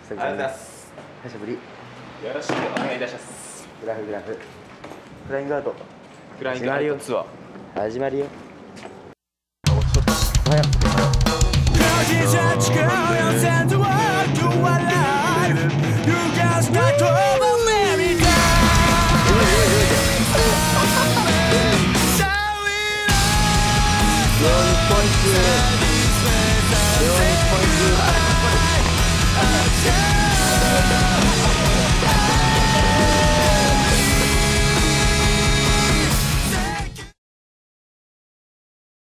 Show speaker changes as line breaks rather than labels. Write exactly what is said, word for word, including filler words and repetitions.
久々に。ありがとうございます。久しぶり。よ
ろしくお願いいたします。
グラフグラフ。フライングアウト。
フライングアウトツアー。
始まるよ。
おはよう。